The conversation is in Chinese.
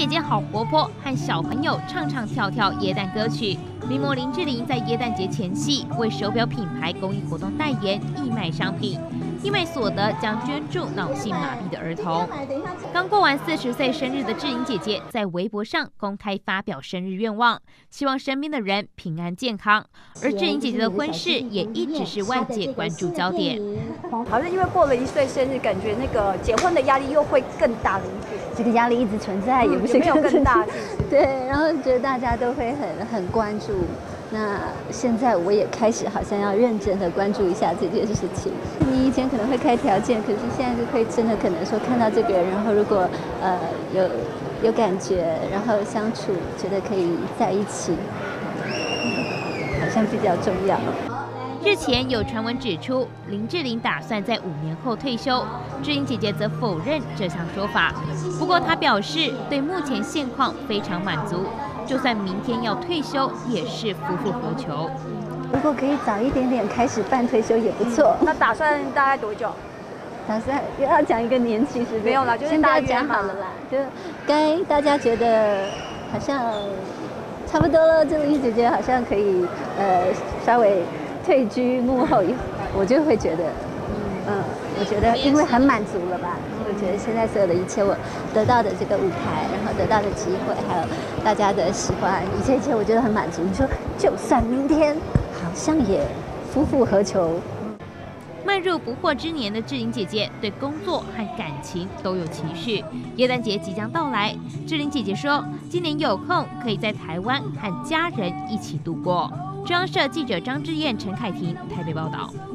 姐姐好活泼，和小朋友唱唱跳跳耶诞歌曲。名模林志玲在耶诞节前夕为手表品牌公益活动代言，义卖商品，义卖所得将捐助脑性麻痹的儿童。刚过完40岁生日的志玲姐姐在微博上公开发表生日愿望，希望身边的人平安健康。而志玲姐姐的婚事也一直是外界关注焦点。 好像因为过了1岁生日，感觉那个结婚的压力又会更大了一点。 这个压力一直存在，也不是没有更大。 对，然后觉得大家都会很关注。那现在我也开始好像要认真的关注一下这件事情。你以前可能会开条件，可是现在就会真的可能说看到这个人，然后如果有感觉，然后相处，觉得可以在一起，好像比较重要。 日前有传闻指出，林志玲打算在5年后退休，志玲姐姐则否认这项说法。不过她表示，对目前现况非常满足，就算明天要退休，也是夫复何求。 如果可以早一点点开始办退休也不错。 那打算大概多久？ 打算要讲一个年期是没有啦，就是大家讲好了啦，就该大家觉得好像差不多了，志玲姐姐好像可以稍微退居幕后，我就会觉得，我觉得因为很满足了吧。我觉得现在所有的一切，我得到的这个舞台，然后得到的机会，还有大家的喜欢，一切我觉得很满足。你说，就算明天，好像也夫复何求。 迈入不惑之年的志玲姐姐，对工作和感情都有期许。耶诞节即将到来，志玲姐姐说，今年有空可以在台湾和家人一起度过。中央社记者张志燕、陈凯婷台北报道。